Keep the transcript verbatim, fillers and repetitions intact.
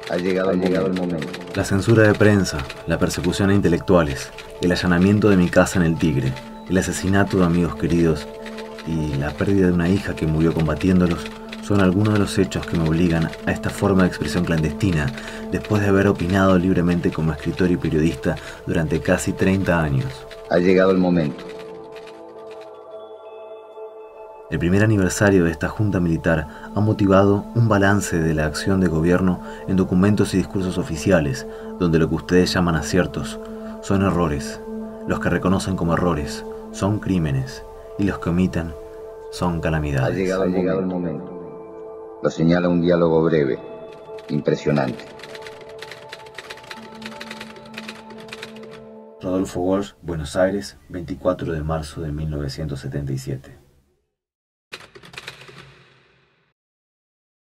Ha llegado, ha llegado el momento. La censura de prensa, la persecución a intelectuales, el allanamiento de mi casa en el Tigre, el asesinato de amigos queridos y la pérdida de una hija que murió combatiéndolos son algunos de los hechos que me obligan a esta forma de expresión clandestina después de haber opinado libremente como escritor y periodista durante casi treinta años. Ha llegado el momento. El primer aniversario de esta junta militar ha motivado un balance de la acción de gobierno en documentos y discursos oficiales, donde lo que ustedes llaman aciertos son errores, los que reconocen como errores son crímenes y los que omiten son calamidades. Ha llegado, ha llegado el momento. Lo señala un diálogo breve, impresionante. Rodolfo Walsh, Buenos Aires, veinticuatro de marzo de mil novecientos setenta y siete.